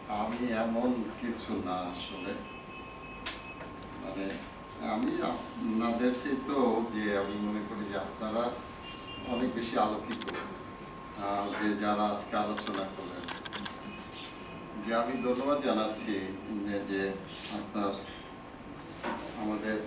আমি এমন কিছু না আসলে, মানে আমি আপনাদের চেয়েও যে আমি মনে করি যে আপনারা অনেক বেশি আলোকিত, যে যারা আজকে আলোচনা করলেন, যে আমি ধন্যবাদ জানাচ্ছি যে আপনার আমাদের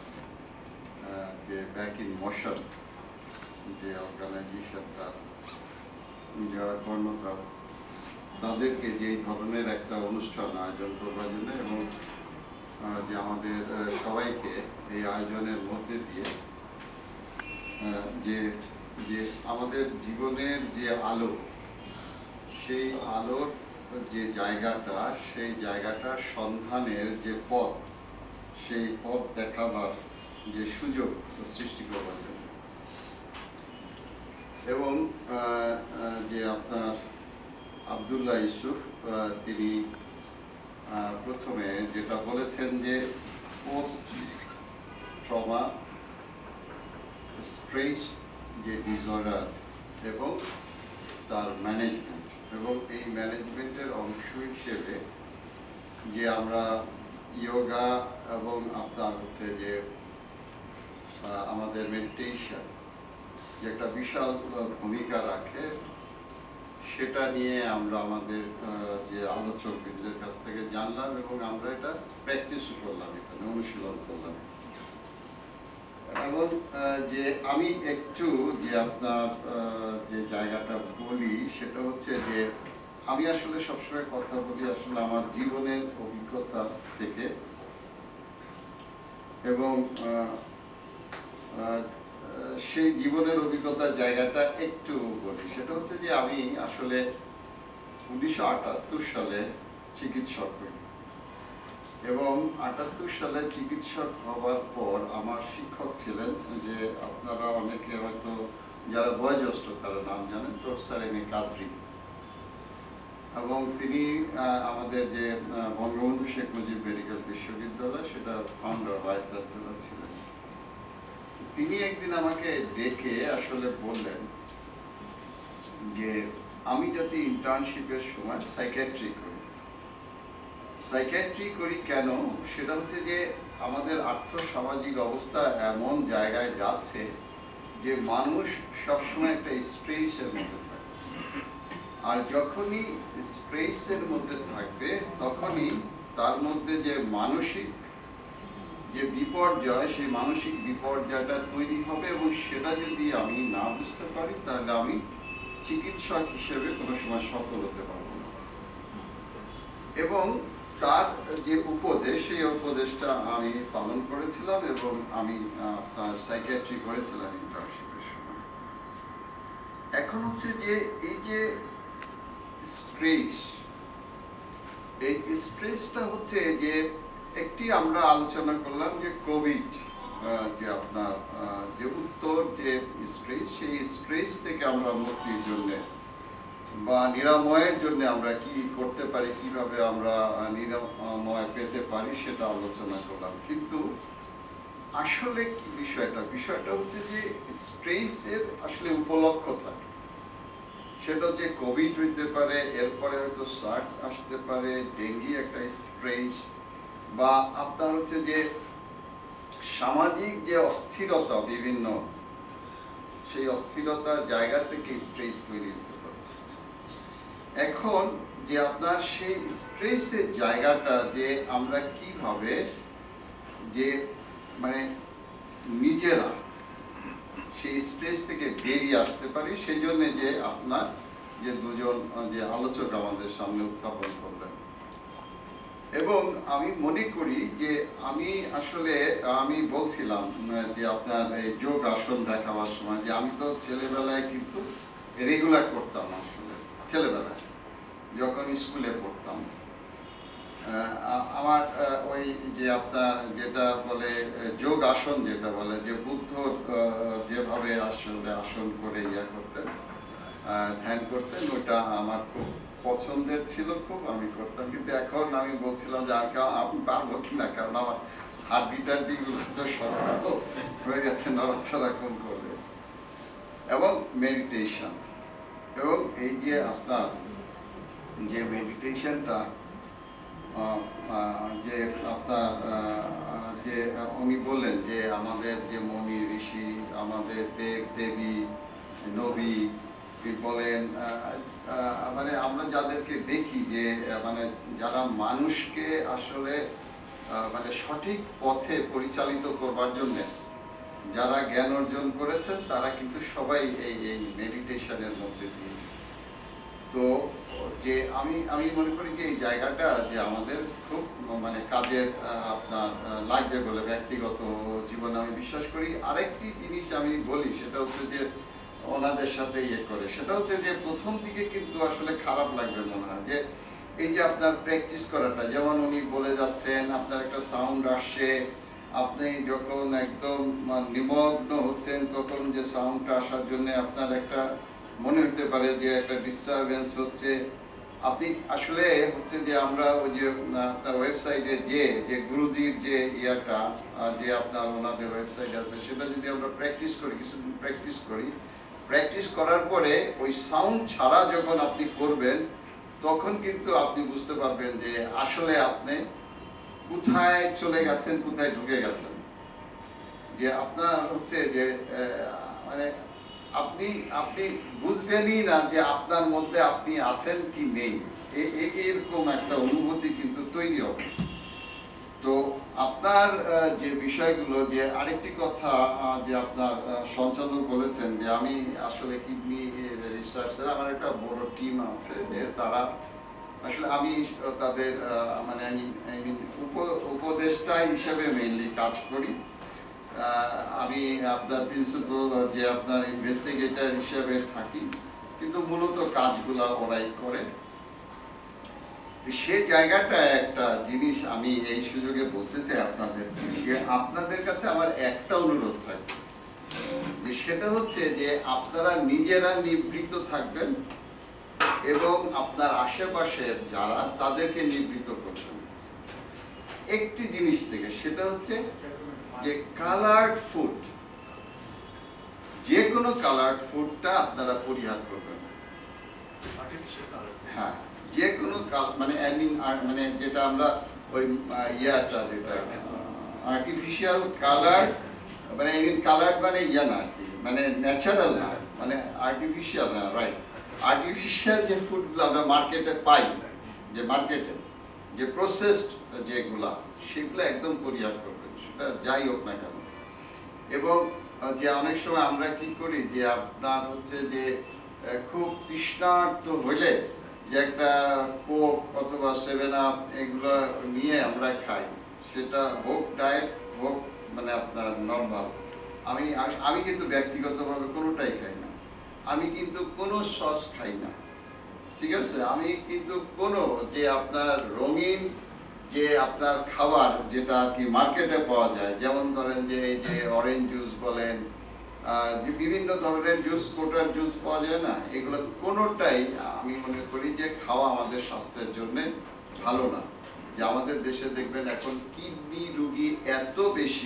যে ব্যাক ইন মোশন যে অর্গানাইজেশনটা যারা কর্মরত তাদেরকে যে এই ধরনের একটা অনুষ্ঠান আয়োজন করবার জন্য এবং যে আমাদের সবাইকে এই আয়োজনের মধ্যে দিয়ে যে যে আমাদের জীবনের যে আলো, সেই আলোর যে জায়গাটা, সেই জায়গাটার সন্ধানের যে পথ, সেই পথ দেখাবার যে সুযোগ সৃষ্টি করবার জন্য। এবং যে আপনার আব্দুল্লাহ ইউসুফ তিনি প্রথমে যেটা বলেছেন যে পোস্ট ট্রমা স্ট্রেস যে ডিসঅর্ডার এবং তার ম্যানেজমেন্ট, এবং এই ম্যানেজমেন্টের অংশ হিসেবে যে আমরা ইয়োগা এবং আপনার হচ্ছে যে আমাদের মেডিটেশন যে একটা বিশাল ভূমিকা রাখে, সেটা নিয়ে আমরা আমাদের যে আলোচকদের কাছ থেকে জানলাম এবং আমরা এটা প্র্যাকটিসও করলাম, এখানে অনুশীলন করলাম। এবং যে আমি একটু যে আপনার যে জায়গাটা বলি সেটা হচ্ছে যে আমি আসলে সবসময় কথা বলি আসলে আমার জীবনের অভিজ্ঞতা থেকে, এবং সেই জীবনের অভিজ্ঞতার জায়গাটা একটু বলি। সেটা হচ্ছে যে আমি আসলে 1978 সালে চিকিৎসক হই, এবং 78 সালে চিকিৎসক হওয়ার পর আমার শিক্ষক ছিলেন, যে আপনারা অনেকে হয়তো যারা বয়োজ্যেষ্ঠ তারা নাম জানেন, প্রফেসর এম এ কাদরি। এবং তিনি আমাদের যে বঙ্গবন্ধু শেখ মুজিব মেডিকেল বিশ্ববিদ্যালয় সেটা ফাউন্ডার ভাইস চ্যান্সেলর ছিলেন। তিনি একদিন আমাকে ডেকে আসলে বললেন যে আমি যাতে ইন্টার্নশিপের সময় সাইকিয়াট্রি করি কেন, সেটা হচ্ছে যে আমাদের আর্থসামাজিক অবস্থা এমন জায়গায় যাচ্ছে যে মানুষ সবসময় একটা স্ট্রেসের মধ্যে থাকে, আর যখনই স্ট্রেসের মধ্যে থাকবে তখনই তার মধ্যে যে মানসিক যে বিপর্যয়, সেই মানসিক বিপর্যয়টা তৈরি হবে, এবং সেটা যদি আমি না বুঝতে পারি তাহলে আমি চিকিৎসক হিসেবে কোনো সময় সফল হতে পারবো না। এবং তার যে উপদেশ, সেই উপদেশটা আমি পালন করেছিলাম এবং আমি তার সাইকিয়াট্রি করেছিলাম ইন্টার্নশিপের সময়। এখন হচ্ছে যে এই যে স্ট্রেস, এই স্ট্রেসটা হচ্ছে যে একটি আমরা আলোচনা করলাম যে কোভিড যে আপনার যে উত্তর যে স্ট্রেস, সেই স্ট্রেস থেকে আমরা মুক্তির জন্য বা নিরাময়ের জন্য আমরা কি করতে পারি, কিভাবে আমরা নিরাময় পেতে পারি সেটা আলোচনা করলাম। কিন্তু আসলে কি বিষয়টা হচ্ছে যে স্ট্রেসের আসলে উপলক্ষ থাকে, সেটা হচ্ছে কোভিড হইতে পারে, এরপরে হয়তো সার্স আসতে পারে, ডেঙ্গি একটা স্ট্রেস, বা আপনার হচ্ছে যে সামাজিক যে অস্থিরতা বিভিন্ন, সেই অস্থিরতার জায়গা থেকে স্ট্রেস তৈরি হতে পারে। এখন যে আপনার সেই স্ট্রেসের জায়গাটা যে আমরা কিভাবে যে মানে নিজেরা সেই স্ট্রেস থেকে বেরিয়ে আসতে পারি, সেই জন্য যে আপনার যে দুজন যে আলোচক আমাদের সামনে উত্থাপন করলেন। এবং আমি মনে করি যে আমি বলছিলাম যে আপনার এই যোগ আসন দেখাবার সময় যে আমি তো ছেলেবেলায় কিন্তু রেগুলার করতাম, আসলে ছেলেবেলায় যখন স্কুলে পড়তাম আমার ওই যে আপনার যেটা বলে যোগ আসন, যেটা বলে যে বুদ্ধ যেভাবে আসলে আসন করে করতেন, ধ্যান করতেন, ওটা আমার খুব পছন্দের ছিল, খুব আমি করতাম। কিন্তু এখন আমি বলছিলাম যে আমি পারবো কিনা, কারণ আমার হাড্ডি গুলো তো শক্ত হয়ে গেছে, নড়াচড়া কম করবে। এবং মেডিটেশন, এবং এই যে আপনার যে মেডিটেশনটা যে আপনার যে উনি বললেন যে আমাদের যে মুনি ঋষি, আমাদের দেব দেবী, নবী বলেন, মানে আমরা যাদেরকে দেখি যে মানে যারা মানুষকে আসলে মানে সঠিক পথে পরিচালিত করবার জন্য যারা জ্ঞান অর্জন করেছেন তারা কিন্তু সবাই এই এই মেডিটেশনের মধ্যে দিয়ে। তো যে আমি মনে করি যে এই জায়গাটা যে আমাদের খুব মানে কাজের আপনার লাগবে বলে ব্যক্তিগত জীবনে আমি বিশ্বাস করি। আরেকটি জিনিস আমি বলি, সেটা হচ্ছে যে ওনাদের সাথে ইয়ে করে, সেটা হচ্ছে যে প্রথম দিকে কিন্তু আসলে খারাপ লাগবে মনে হয়, যে এই যে আপনার প্র্যাকটিস করাটা, যেমন উনি বলে যাচ্ছেন আপনার একটা সাউন্ড আসছে, আপনি যখন একদম নিমগ্ন হচ্ছেন তখন যে সাউন্ডটা আসার জন্য আপনার একটা মনে হতে পারে যে একটা ডিস্টারবেন্স হচ্ছে। আপনি আসলে হচ্ছে যে আমরা ওই যে আপনার ওয়েবসাইটে যে গুরুজির যে ইয়াটা যে আপনার ওনাদের ওয়েবসাইট আছে, সেটা যদি আমরা প্র্যাকটিস করি, কিছুদিন প্র্যাকটিস করার পরে ওই সাউন্ড ছাড়া যখন আপনি করবেন তখন কিন্তু আপনি বুঝতে পারবেন যে আসলে আপনি কোথায় চলে গেছেন, কোথায় ঢুকে গেছেন। যে আপনার হচ্ছে যে মানে আপনি আপনি বুঝবেনই না যে আপনার মধ্যে আপনি আছেন কি নেই, এরকম একটা অনুভূতি কিন্তু তৈরি হবে। তো আপনার যে বিষয়গুলো, যে আরেকটি কথা যে আপনার সঞ্চালক বলেছেন যে আমি আসলে কিডনি রিসার্চের আমার একটা বড় টিম আছে, যে তারা আসলে আমি তাদের মানে আমি উপদেষ্টা হিসেবে মেইনলি কাজ করি। আমি আপনার প্রিন্সিপাল যে আপনার ইনভেস্টিগেটর হিসেবে থাকি, কিন্তু মূলত কাজগুলা ওরাই করে। সে জায়গাটা একটা জিনিস আমি এই সুযোগে বলতে চাই আপনাদের, যে আপনাদের কাছে আমার একটা অনুরোধ থাকবে, যে সেটা হচ্ছে যে আপনারা নিজেরা নিবৃত্ত থাকবেন এবং আপনার আশেপাশের যারা তাদেরকে নিবৃত্ত করবেন একটি জিনিস থেকে, সেটা হচ্ছে যে কালার্ড ফুড, যে কোনো কালার্ড ফুডটা আপনারা পরিহার করবেন। হ্যাঁ, যে কোনো মানে মানে যেটা আমরা ওই ইয়াটা যেটা আর্টিফিশিয়াল কালার, মানে কালার্ড মানে ইয়া না আর কি, মানে ন্যাচারাল না, মানে আর্টিফিশিয়াল না, রাইট। আর্টিফিশিয়াল যে ফুডগুলো আমরা মার্কেটে পাই, যে মার্কেটে যে প্রসেসড যেগুলা, সেগুলো একদম পরিহার করবেন, সেটা যাই হোক না কেন। এবং যে অনেক সময় আমরা কি করি, যে আপনার হচ্ছে যে খুব তৃষ্ণার্ত হইলে যে একটা কোক অথবা 7 আপ এগুলো নিয়ে আমরা খাই, সেটা হোক ডায়েট হোক মানে আপনার নর্মাল। আমি কিন্তু ব্যক্তিগতভাবে কোনোটাই খাই না। আমি কিন্তু কোনো সস খাই না, ঠিক আছে। আমি কিন্তু কোনো যে আপনার রঙিন যে আপনার খাবার যেটা কি মার্কেটে পাওয়া যায়, যেমন ধরেন যে এই যে অরেঞ্জ জুস বলেন, যে বিভিন্ন ধরনের জুস, কোটার জুস পাওয়া যায় না, এগুলো কোনোটাই আমি মনে করি যে খাওয়া আমাদের স্বাস্থ্যের জন্য ভালো না। যে আমাদের দেশে দেখবেন এখন কিডনি রোগী এত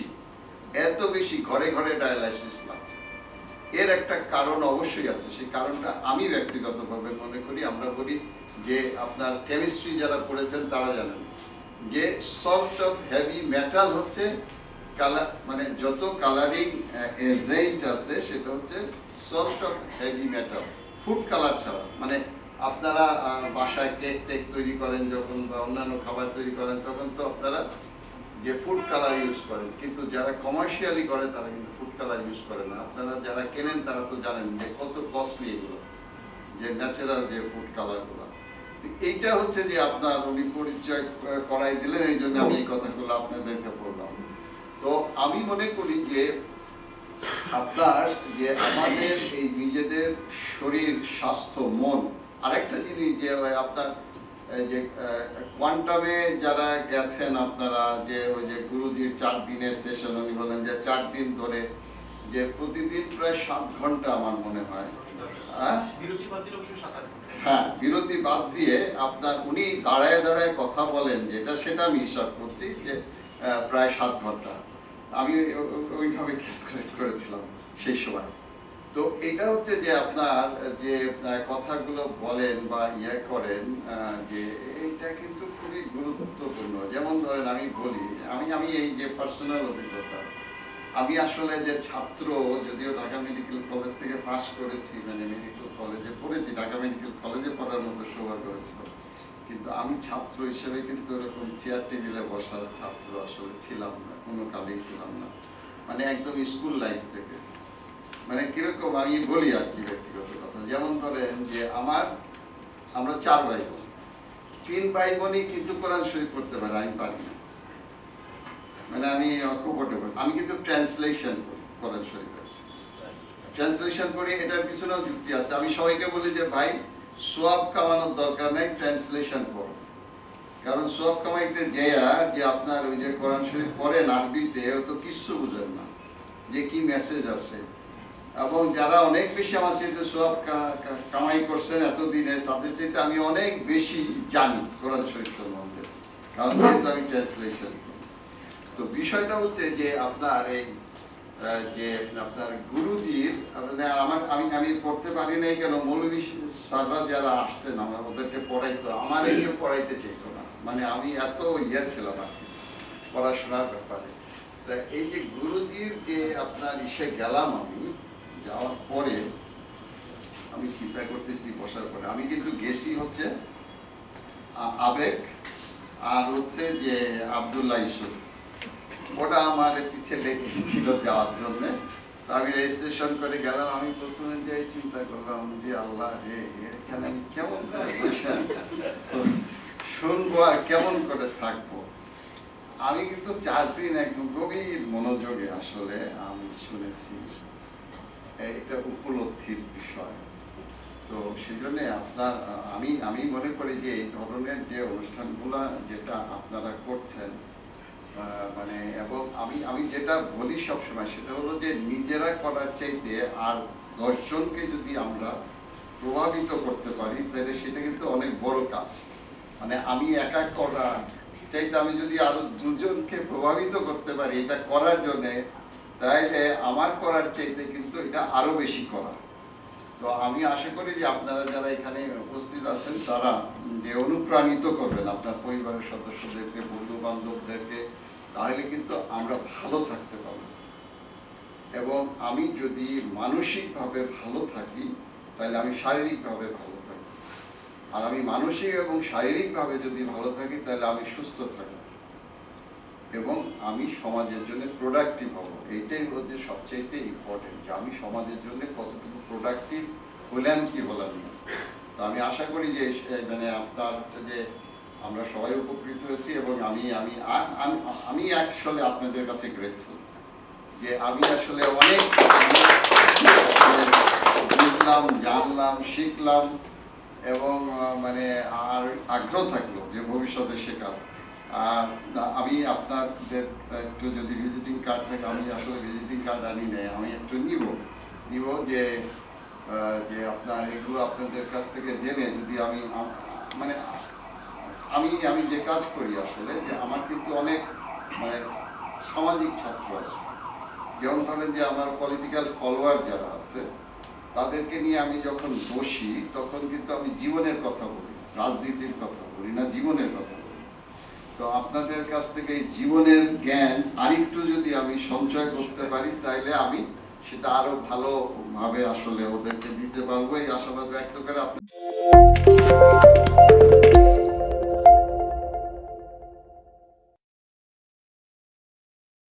বেশি ঘরে ঘরে ডায়ালাইসিস লাগছে। এর একটা কারণ অবশ্যই আছে, সেই কারণটা আমি ব্যক্তিগতভাবে মনে করি, আমরা বলি যে আপনার কেমিস্ট্রি যারা পড়েছেন তারা জানেন যে সল্ট অফ হেভি মেটাল হচ্ছে কালার, মানে যত কালারিং এজেন্ট আছে সেটা হচ্ছে salt of heavy metal. Food colour ছাড়া, মানে আপনারা বাসায় কেক তৈরি করেন যখন, বা অন্যান্য খাবার তৈরি করেন, তখন তো আপনারা যে ফুড কালার ইউজ করেন, কিন্তু যারা কমার্শিয়ালি করে তারা কিন্তু ফুড কালার ইউজ করে না। আপনারা যারা কেনেন তারা তো জানেন যে কত কস্টলি এগুলো, যে ন্যাচারাল যে ফুড কালারগুলো। এইটা হচ্ছে যে আপনার উনি পরিচয় করাই দিলেন, এই জন্য আমি এই কথাগুলো আপনাদেরকে বললাম। তো আমি মনে করি যে আপনার যে আমাদের এই নিজেদের শরীর, স্বাস্থ্য, মন, আরেকটা জিনিস যে আপনার যে কোয়ান্টামে যারা গেছেন আপনারা, যে ওই যে গুরুজির 4 দিনের সেশন, উনি বলেন যে 4 দিন ধরে যে প্রতিদিন প্রায় 7 ঘন্টা আমার মনে হয়, হ্যাঁ বিরতি বাদ দিয়ে আপনার উনি দাঁড়ায় দাঁড়ায় কথা বলেন, যেটা সেটা আমি হিসাব করছি যে প্রায় 7 ঘন্টা আমি ওইভাবে ক্যালকুলেট করেছিলাম সেই সময়। তো এটা হচ্ছে যে আপনার যে কথাগুলো বলেন বা ইয়ে করেন, যে এইটা কিন্তু খুবই গুরুত্ব গুরুত্বপূর্ণ। যেমন ধরেন আমি বলি, আমি এই যে পার্সোনাল অভিজ্ঞতা, আমি আসলে যে ছাত্র, যদিও ঢাকা মেডিকেল কলেজ থেকে পাশ করেছি, মানে মেডিকেল কলেজে পড়েছি, ঢাকা মেডিকেল কলেজে পড়ার মতো সৌভাগ্য হয়েছিল, কিন্তু আমি ছাত্র হিসেবে কিন্তু এরকম চেয়ার টেবিলে বসার ছাত্র আসলে ছিলাম না, কোনো কালেই ছিলাম না, মানে একদম স্কুল লাইফ থেকে। মানে কিরকম আমি বলি আর কি ব্যক্তিগত কথা, যেমন ধরেন যে আমরা 4 ভাই বোন, 3 ভাই বোনই কিন্তু কোরআন শরীফ পড়তে পারে, আমি পারি না। মানে আমি কমফোর্টেবল, আমি কিন্তু ট্রান্সলেশন করি কোরআন শরীফের, ট্রান্সলেশন করি। এটার পিছনেও যুক্তি আছে। আমি সবাইকে বলি যে ভাই, সোয়াব কামানোর দরকার নাই, ট্রান্সলেশন করো। কারণ সোয়াব কামাইতে যে আপনার ওই যে কোরআন শরীফ পড়েন আরবিতে, তো কিচ্ছু বুঝেন না যে কি মেসেজ আছে। এবং যারা অনেক বেশি আমার চাইতে সোয়াব কামাই করছেন এতদিনে, তাদের চাইতে আমি অনেক বেশি জানি কোরআন শরীফ সম্বন্ধে, কারণ যেহেতু আমি ট্রান্সলেশন করি। তো বিষয়টা হচ্ছে যে আপনার এই যে আপনার গুরুজির, আমি পড়তে পারি নাই কেন, মৌলভী স্যাররা যারা আসতেন আমার, ওদেরকে পড়াইতো, আমার কেউ পড়াইতে চাইতো না। মানে আমি এত ছিলাম আর কি পড়াশোনার ব্যাপারে। তা এই যে গুরুজির যে আপনার গেলাম, আমি যাওয়ার পরে আমি চিন্তা করতেছি বসার পরে, আমি কিন্তু গেছি হচ্ছে আবেগ আর হচ্ছে যে আব্দুল্লাহ ইউসুফ, ওটা আমার পিছে লেগেছিল যাওয়ার জন্য। আমি রেজিস্ট্রেশন করে গেলাম। আমি প্রথমে যে চিন্তা করলাম যে আল্লাহ রে, এখানে আমি কেমন করে বসে শুনবো আর কেমন করে থাকবো। আমি কিন্তু 4 দিন একদম গভীর মনোযোগে আসলে আমি শুনেছি, এটা উপলব্ধির বিষয়। তো সেই জন্যে আপনার আমি মনে করি যে এই ধরনের যে অনুষ্ঠানগুলা যেটা আপনারা করছেন, মানে এবং আমি যেটা বলি সবসময়, সেটা হলো যে নিজেরা করার চাইতে আর 10 জনকে যদি আমরা প্রভাবিত করতে পারি, তাহলে সেটা কিন্তু অনেক বড় কাজ। মানে আমি একা করা চাইতে আমি যদি আরো 2 জনকে প্রভাবিত করতে পারি এটা করার জন্যে, তাহলে আমার করার চাইতে কিন্তু এটা আরো বেশি করা। তো আমি আশা করি যে আপনারা যারা এখানে উপস্থিত আছেন, তারা যে অনুপ্রাণিত করবেন আপনার পরিবারের সদস্যদেরকে, বন্ধু বান্ধবদেরকে, তাহলে কিন্তু আমরা ভালো থাকতে পারব। এবং আমি যদি মানসিকভাবে ভালো থাকি, তাহলে আমি শারীরিকভাবে ভালো থাকি। আর আমি মানসিক এবং শারীরিকভাবে যদি ভালো থাকি, তাহলে আমি সুস্থ থাকি এবং আমি সমাজের জন্য প্রোডাক্টিভ হব। এইটাই হচ্ছে সবচেয়ে ইম্পর্টেন্ট, যে আমি সমাজের জন্য কতটুকু প্রোডাক্টিভ হলাম কি হলাম না। তো আমি আশা করি যে মানে আপনার হচ্ছে যে আমরা সবাই উপকৃত হয়েছি। এবং আমি আসলে আপনাদের কাছে গ্রেটফুল যে আমি আসলে অনেক বুঝলাম, জানলাম, শিখলাম এবং মানে আর আগ্রহ থাকলো যে ভবিষ্যতে শেখার। আর আমি আপনাদের একটু যদি ভিজিটিং কার্ড থাকে, আমি আসলে ভিজিটিং কার্ড আনি নাই, আমি একটু নিব যে আপনার এগুলো আপনাদের কাছ থেকে জেনে যদি আমি মানে আমি যে কাজ করি আসলে, যে আমার কিন্তু অনেক মানে সামাজিক ছাত্র আছে। যেমন ধরেন যে আমার পলিটিক্যাল ফলোয়ার যারা আছে, তাদেরকে নিয়ে আমি যখন বসি, তখন কিন্তু আমি জীবনের কথা বলি, রাজনীতির কথা বলি না, জীবনের কথা বলি। তো আপনাদের কাছ থেকে এই জীবনের জ্ঞান আরেকটু যদি আমি সঞ্চয় করতে পারি, তাইলে আমি সেটা আরো ভালোভাবে আসলে ওদেরকে দিতে পারবো, এই আশাবাদ ব্যক্ত করে আপনি